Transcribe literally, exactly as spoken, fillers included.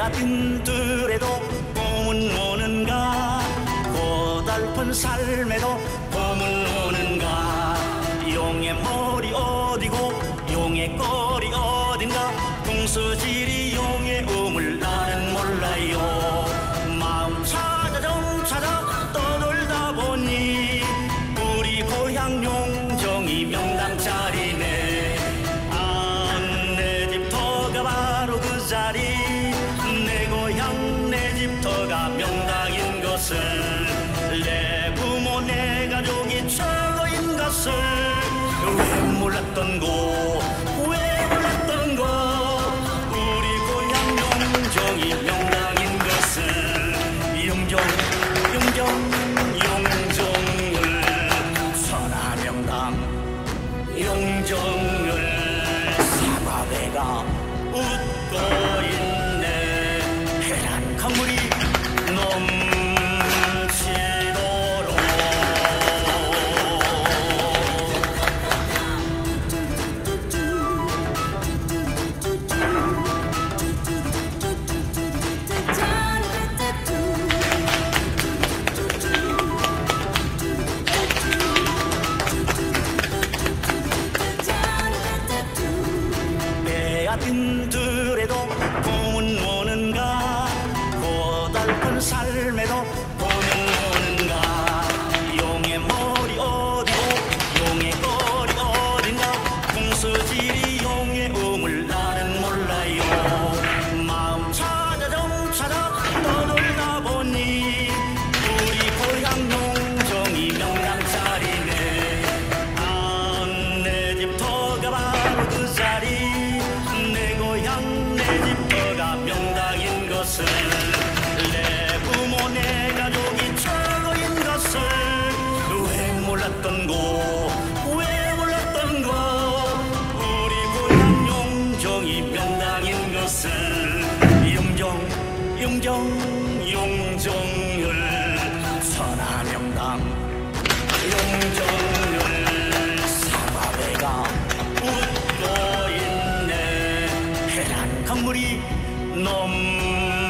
빈들에도 봄은 오는가, 고달픈 삶에도 봄은 오는가. 용의 머리 어디고 용의 꼬리 어딘가, 궁서지리 용의 우물 나는 몰라요. 마음 찾아 좀 찾아 떠돌다 보니 우리 고향 용정이 명당자리네. 아, 내 집터가 바로 그 자리, 내 고향 내 집터가 명당인 것을, 내 부모 내 가족이 최고인 것을 왜 몰랐던 고, 왜 몰랐던 고. 우리 고향 용정이 명당인 것을, 용정 용정 용정을, 천하명당 용정을. 사과배가 웃고 있네. 해란 강물이 넘치도록. 빈들에도 봄은 오는가, 고달픈 삶에도 봄은 오는가. 용의 머리 어디고 용의 꼬리 어딘가, 궁서지리 용의 우물 나는 몰라요. 마음 찾아 좀 찾아 떠돌다 보니 우리 고향 용정이 명당자리네. 아, 내 집터가 바로 그 자리, 내 집터가 명당인 것을, 내 부모 내 가족이 최고인 것을 왜 몰랐던 고, 왜 몰랐던 고. 우리 고향 용정이 명당인 것을, 용정 용정 용정을, 천하명당 용정을. 사과배가 웃고 있네. 해란 강물이 넘